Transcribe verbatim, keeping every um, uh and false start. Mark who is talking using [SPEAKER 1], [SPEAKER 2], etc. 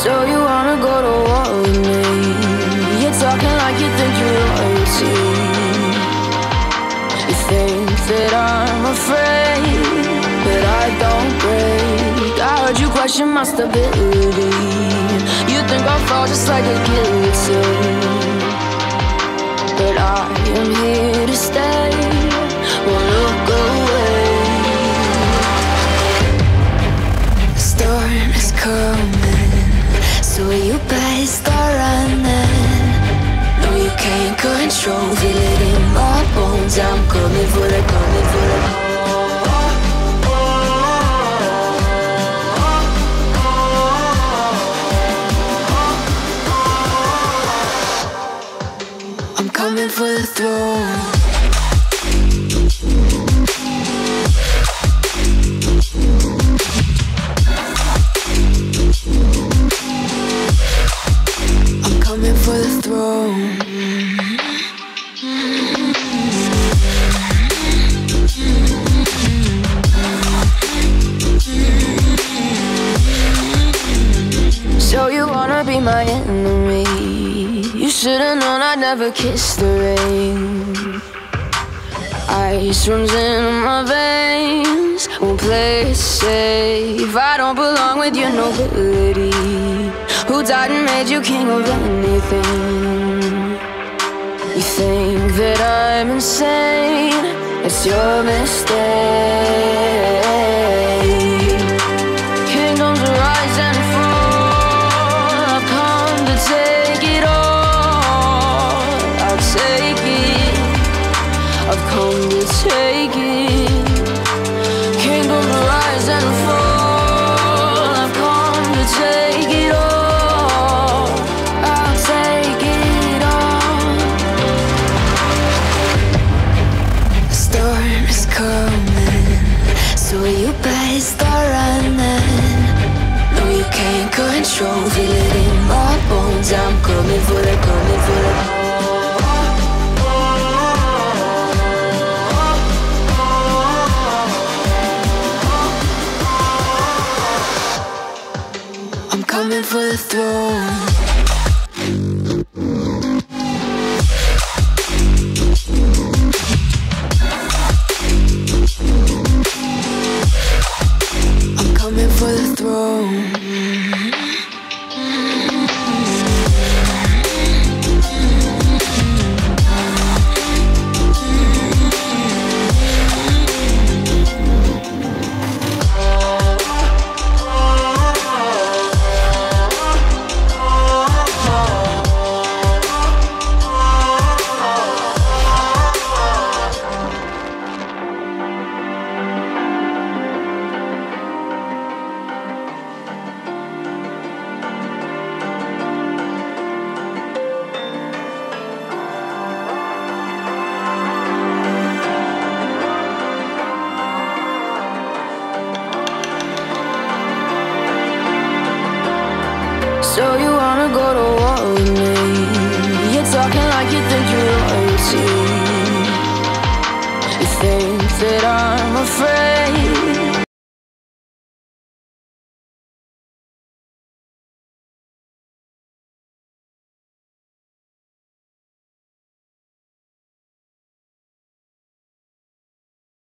[SPEAKER 1] So you wanna go to war with me? You're talking like you think you're royalty. You think that I'm afraid, but I don't break. I heard you question my stability. You think I'll fall just like a guillotine, but I am here to stay. Won't look away. The storm is coming, so you better start running. No, you can't control, feel it in my bones. I'm coming for the, coming for the. I'm coming for the throne. I'm coming for the throne. So you wanna be my enemy? You should've known I'd never kiss the rain. Ice runs in my veins, won't play it safe. I don't belong with your nobility. Who died and made you king of anything? You think that I'm insane? It's your mistake. Kingdoms rise and fall, I've come to take it all. I'll take it, I've come to take it. Kingdoms rise and fall, I've come to take it all. I'll take it all. The storm is coming, so you better start running. No, you can't control, feel it in my bones. I'm coming for the, coming for the. I'm coming for the throne. I'm coming for the throne. So you wanna go to war with me? You're talking like you think you're royalty. You think that I'm afraid,